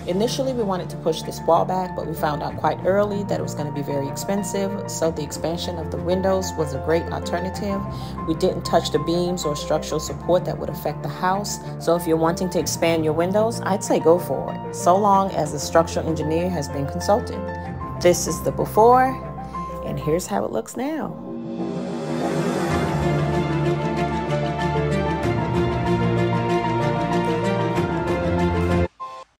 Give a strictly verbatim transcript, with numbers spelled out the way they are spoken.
Initially, we wanted to push this wall back, but we found out quite early that it was going to be very expensive, so the expansion of the windows was a great alternative. We didn't touch the beams or structural support that would affect the house, so if you're wanting to expand your windows, I'd say go for it, so long as the structural engineer has been consulted. This is the before, and here's how it looks now.